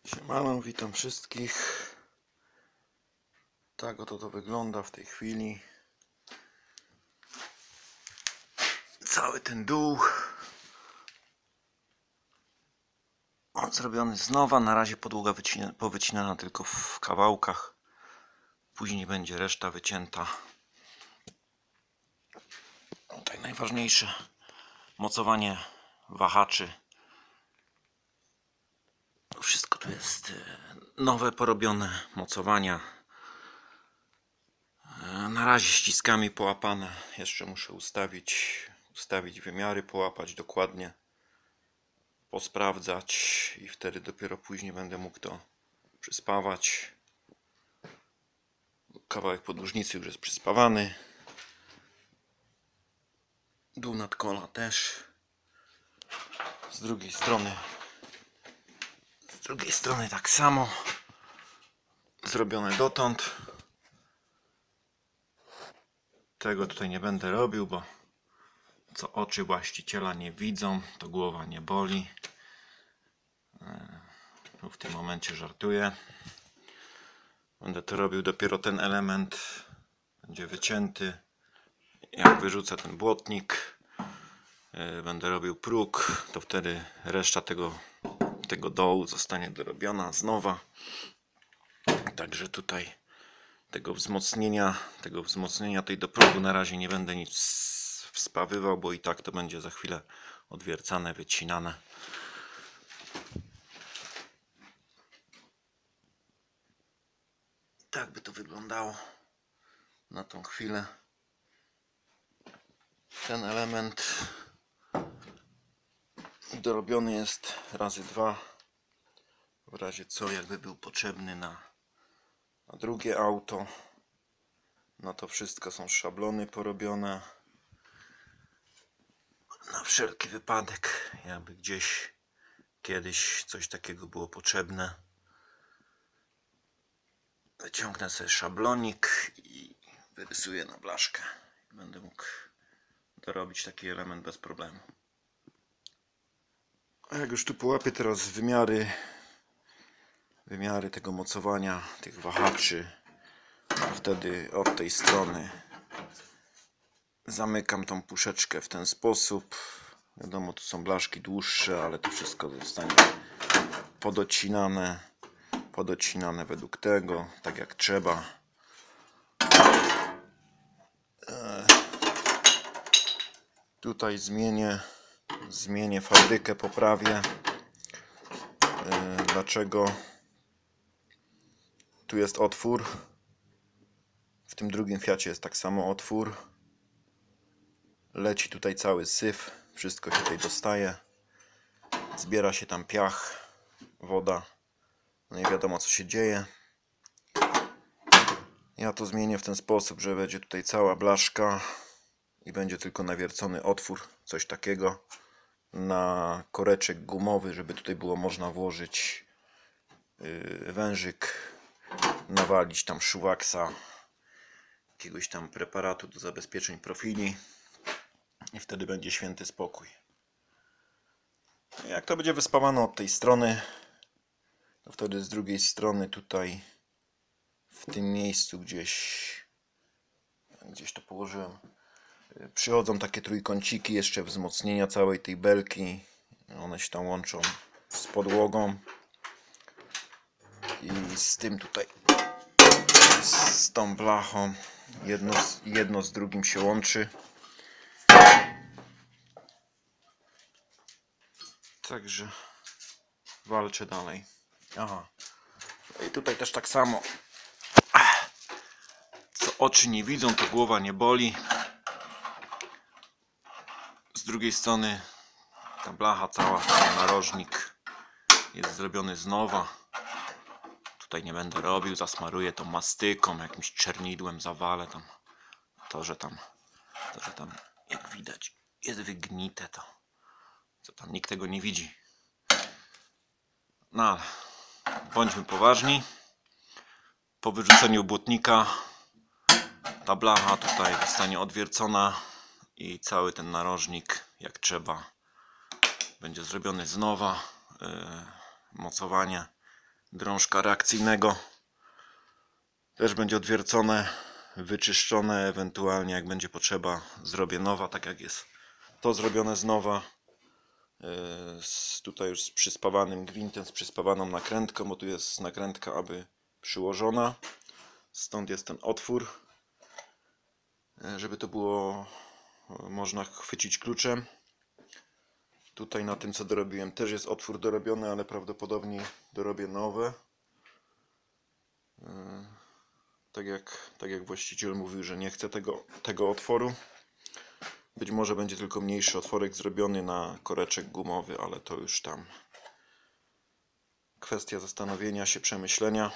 Siemano, witam wszystkich. Tak oto to wygląda w tej chwili. Cały ten dół zrobiony z nowa. Na razie podłoga powycinana tylko w kawałkach. Później będzie reszta wycięta. Tutaj najważniejsze mocowanie wahaczy. Wszystko tu jest nowe, porobione mocowania. Na razie ściskami połapane. Jeszcze muszę ustawić wymiary, połapać dokładnie, posprawdzać i wtedy dopiero później będę mógł to przyspawać. Kawałek podłużnicy już jest przyspawany. Dół nadkola też. Z drugiej strony tak samo. Zrobione dotąd. Tego tutaj nie będę robił, bo co oczy właściciela nie widzą, to głowa nie boli. W tym momencie żartuję. Będę to robił, dopiero ten element będzie wycięty. Jak wyrzucę ten błotnik, będę robił próg, to wtedy reszta tego dołu zostanie dorobiona z nowa. Także tutaj tego wzmocnienia tej do progu na razie nie będę nic wspawywał, bo i tak to będzie za chwilę odwiercane, wycinane. Tak by to wyglądało na tą chwilę. Ten element dorobiony jest razy 2, w razie co, jakby był potrzebny na drugie auto. Na to wszystko są szablony porobione. Na wszelki wypadek, jakby gdzieś kiedyś coś takiego było potrzebne. Wyciągnę sobie szablonik i wyrysuję na blaszkę. Będę mógł dorobić taki element bez problemu. A jak już tu połapię teraz wymiary tego mocowania, tych wahaczy, wtedy od tej strony zamykam tą puszeczkę w ten sposób. Wiadomo, tu są blaszki dłuższe, ale to wszystko zostanie podocinane według tego, tak jak trzeba. Tutaj zmienię fabrykę, poprawię. Dlaczego? Tu jest otwór. W tym drugim Fiacie jest tak samo otwór. Leci tutaj cały syf. Wszystko się tutaj dostaje. Zbiera się tam piach, woda. No i wiadomo, co się dzieje. Ja to zmienię w ten sposób, że będzie tutaj cała blaszka i będzie tylko nawiercony otwór, coś takiego, na koreczek gumowy, żeby tutaj było można włożyć wężyk, nawalić tam szuwaksa, jakiegoś tam preparatu do zabezpieczeń profili i wtedy będzie święty spokój. Jak to będzie wyspawane od tej strony, to wtedy z drugiej strony tutaj w tym miejscu gdzieś to położyłem, przychodzą takie trójkąciki jeszcze wzmocnienia całej tej belki. One się tam łączą z podłogą i z tym tutaj, z tą blachą, jedno z drugim się łączy. Także walczę dalej. Aha. I tutaj też tak samo. Co oczy nie widzą, to głowa nie boli. Z drugiej strony ta blacha cała, ten narożnik jest zrobiony z nowa. Tutaj nie będę robił, zasmaruję tą mastyką, jakimś czernidłem, zawalę tam. To, że tam jak widać jest wygnite, to co tam nikt tego nie widzi. No ale bądźmy poważni. Po wyrzuceniu błotnika ta blacha tutaj zostanie odwiercona i cały ten narożnik, jak trzeba, będzie zrobiony z nowa. Mocowanie drążka reakcyjnego. Też będzie odwiercone, wyczyszczone, ewentualnie jak będzie potrzeba zrobię nowa, tak jak jest to zrobione z nowa. Tutaj już z przyspawanym gwintem, z przyspawaną nakrętką, bo tu jest nakrętka aby przyłożona. Stąd jest ten otwór, żeby to było można chwycić kluczem. Tutaj na tym co dorobiłem też jest otwór dorobiony, ale prawdopodobnie dorobię nowe. Tak jak właściciel mówił, że nie chce tego otworu. Być może będzie tylko mniejszy otworek zrobiony na koreczek gumowy, ale to już tam kwestia zastanowienia się, przemyślenia.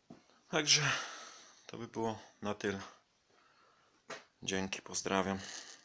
Także to by było na tyle. Dzięki, pozdrawiam.